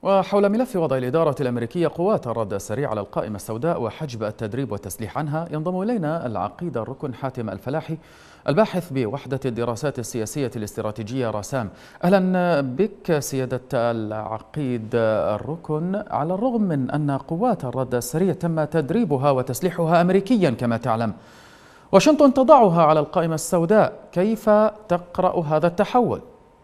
وحول ملف وضع الإدارة الأمريكية قوات الرد السريع على القائمة السوداء وحجب التدريب والتسليح عنها، ينضم إلينا العقيد الركن حاتم الفلاحي الباحث بوحدة الدراسات السياسية الاستراتيجية راسام. أهلا بك سيادة العقيد الركن. على الرغم من أن قوات الرد السريع تم تدريبها وتسليحها أمريكيا كما تعلم، واشنطن تضعها على القائمة السوداء، كيف تقرأ هذا التحول؟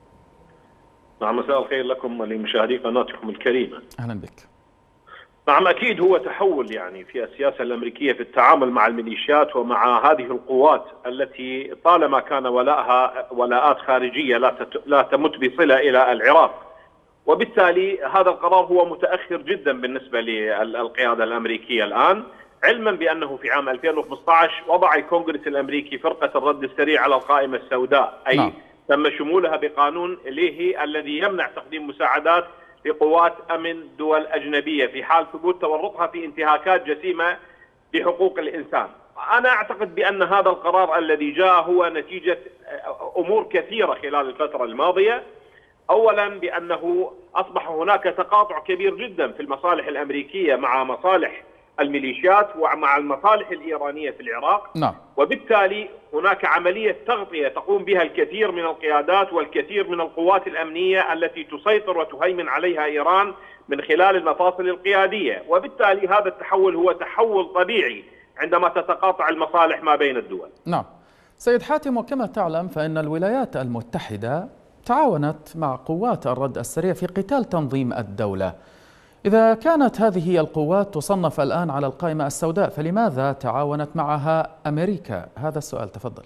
نعم، مساء الخير لكم ولمشاهدي قناتكم الكريمة. أهلا بك. نعم، أكيد هو تحول في السياسة الأمريكية في التعامل مع الميليشيات ومع هذه القوات التي طالما كان ولاءها ولاءات خارجية لا تمت بصلة إلى العراق، وبالتالي هذا القرار هو متأخر جدا بالنسبة للقيادة الأمريكية الآن، علما بأنه في عام 2015 وضع الكونغرس الأمريكي فرقة الرد السريع على القائمة السوداء، أي نعم. تم شمولها بقانون ليهي الذي يمنع تقديم مساعدات لقوات أمن دول أجنبية في حال ثبوت تورطها في انتهاكات جسيمة بحقوق الإنسان. أنا أعتقد بأن هذا القرار الذي جاء هو نتيجة أمور كثيرة خلال الفترة الماضية. أولا بأنه أصبح هناك تقاطع كبير جدا في المصالح الأمريكية مع مصالح الميليشيات ومع المصالح الإيرانية في العراق، نعم. وبالتالي هناك عملية تغطية تقوم بها الكثير من القيادات والكثير من القوات الأمنية التي تسيطر وتهيمن عليها إيران من خلال المفاصل القيادية، وبالتالي هذا التحول هو تحول طبيعي عندما تتقاطع المصالح ما بين الدول. نعم سيد حاتم، وكما تعلم فإن الولايات المتحدة تعاونت مع قوات الرد السريع في قتال تنظيم الدولة. إذا كانت هذه القوات تصنف الآن على القائمة السوداء، فلماذا تعاونت معها أمريكا؟ هذا السؤال، تفضل.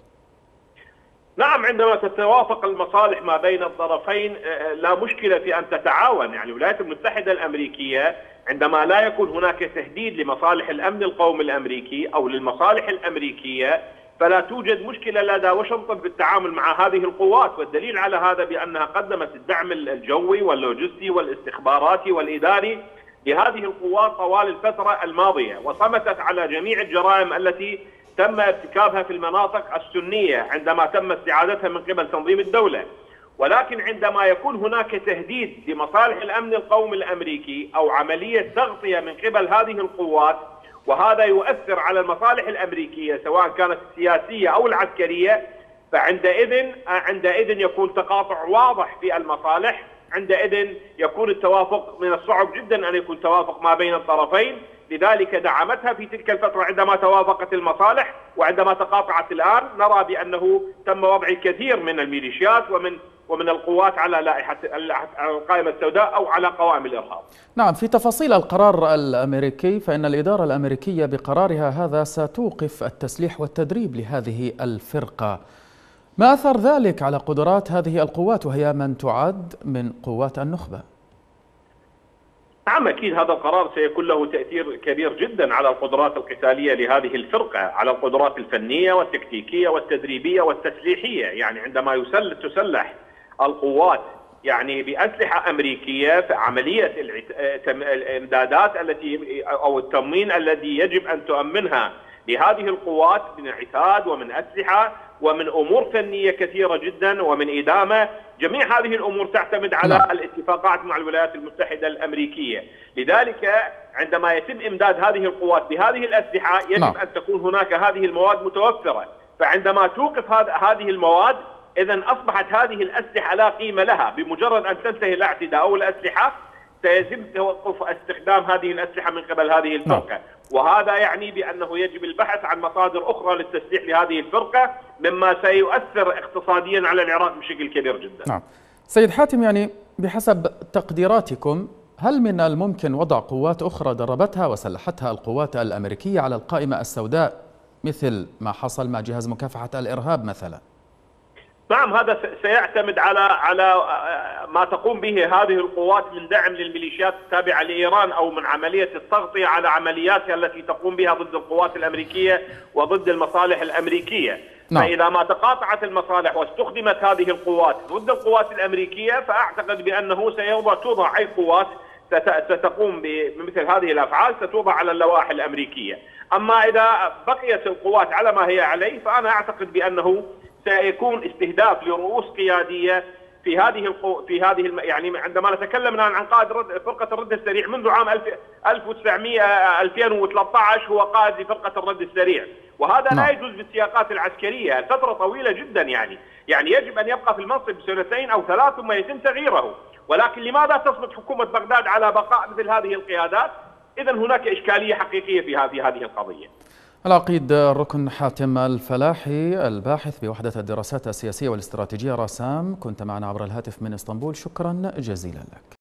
نعم، عندما تتوافق المصالح ما بين الطرفين لا مشكلة في أن تتعاون. الولايات المتحدة الأمريكية عندما لا يكون هناك تهديد لمصالح الأمن القومي الأمريكي أو للمصالح الأمريكية فلا توجد مشكلة لدى واشنطن بالتعامل مع هذه القوات، والدليل على هذا بأنها قدمت الدعم الجوي واللوجستي والاستخباراتي والإداري لهذه القوات طوال الفترة الماضية، وصمتت على جميع الجرائم التي تم ارتكابها في المناطق السنية عندما تم استعادتها من قبل تنظيم الدولة. ولكن عندما يكون هناك تهديد لمصالح الأمن القومي الأمريكي أو عملية تغطية من قبل هذه القوات، وهذا يؤثر على الأمريكية سواء كانت السياسية أو العسكرية، فعندئذ يكون تقاطع واضح في المصالح. عندئذ يكون التوافق من الصعب جدا أن يكون توافق ما بين الطرفين، لذلك دعمتها في تلك الفترة عندما توافقت المصالح. وعندما تقاطعت الآن نرى بأنه تم وضع الكثير من الميليشيات ومن القوات على لائحة القائمة السوداء أو على قوائم الإرهاب. نعم، في تفاصيل القرار الأمريكي فإن الإدارة الأمريكية بقرارها هذا ستوقف التسليح والتدريب لهذه الفرقة. ما أثر ذلك على قدرات هذه القوات وهي من تعد من قوات النخبة؟ نعم، أكيد هذا القرار سيكون له تأثير كبير جدا على القدرات القتالية لهذه الفرقة، على القدرات الفنية والتكتيكية والتدريبية والتسليحية. عندما تسلح القوات بأسلحة أمريكية، فعملية الإمدادات أو التموين الذي يجب أن تؤمنها لهذه القوات من عتاد ومن أسلحة ومن أمور فنية كثيرة جدا ومن إدامة، جميع هذه الأمور تعتمد على الاتفاقات مع الولايات المتحدة الأمريكية. لذلك عندما يتم إمداد هذه القوات بهذه الأسلحة يجب أن تكون هناك هذه المواد متوفرة، فعندما توقف هذه المواد إذن أصبحت هذه الأسلحة لا قيمة لها. بمجرد أن تنتهي الاعتداء أو الأسلحة سيتم توقف استخدام هذه الأسلحة من قبل هذه الفرقة، وهذا يعني بأنه يجب البحث عن مصادر أخرى للتسليح لهذه الفرقة، مما سيؤثر اقتصاديا على العراق بشكل كبير جدا. نعم سيد حاتم، بحسب تقديراتكم هل من الممكن وضع قوات أخرى دربتها وسلحتها القوات الأمريكية على القائمة السوداء مثل ما حصل مع جهاز مكافحة الإرهاب مثلا؟ نعم، هذا سيعتمد على ما تقوم به هذه القوات من دعم للميليشيات التابعة لإيران أو من عملية التغطية على عملياتها التي تقوم بها ضد القوات الأمريكية وضد المصالح الأمريكية. فإذا ما تقاطعت المصالح واستخدمت هذه القوات ضد القوات الأمريكية، فأعتقد بأنه توضع أي قوات ستقوم بمثل هذه الأفعال ستوضع على اللوائح الأمريكية. أما إذا بقيت القوات على ما هي عليه، فأنا أعتقد بأنه سيكون استهداف لرؤوس قيادية يعني عندما نتكلم عن قائد فرقه الرد السريع منذ عام 2013 هو قائد لفرقه الرد السريع، وهذا لا يجوز بالسياقات العسكريه، فتره طويله جدا يعني يجب ان يبقى في المنصب 2 أو 3 ثم يتم تغييره. ولكن لماذا تصمت حكومه بغداد على بقاء مثل هذه القيادات؟ اذا هناك اشكاليه حقيقيه في هذه القضيه. العقيد الركن حاتم الفلاحي الباحث بوحدة الدراسات السياسية والاستراتيجية راسام، كنت معنا عبر الهاتف من اسطنبول، شكرا جزيلا لك.